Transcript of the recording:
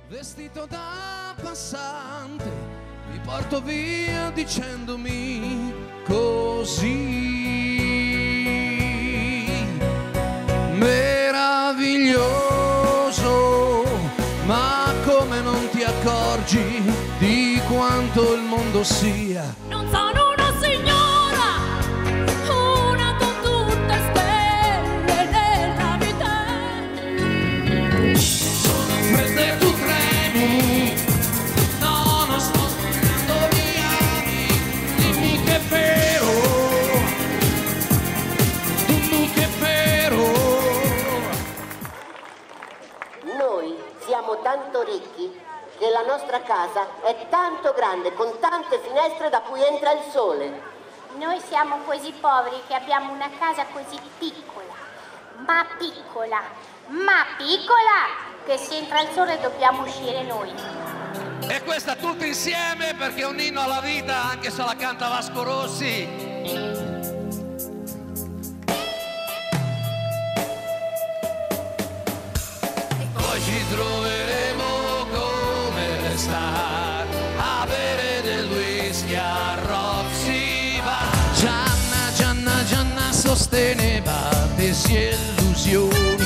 Vestito da passante, mi porto via dicendomi così. Meraviglioso, ma come non ti accorgi di quanto il mondo sia? Non sono una signora, una con tutte stelle nella vita. Sono fredda e tu tremi, no, non sto sbagliando, mi ami, dimmi che è vero, dimmi che è vero. Noi siamo tanto ricchi che la nostra casa è tanto grande, con tante finestre da cui entra il sole. Noi siamo così poveri che abbiamo una casa così piccola, ma piccola, che se entra il sole dobbiamo uscire noi. E questa tutti insieme perché è un inno alla vita, anche se la canta Vasco Rossi. Poi ci troveremo come le star a bere del whisky a Roxy Bar. Gianna sosteneva tesi illusioni.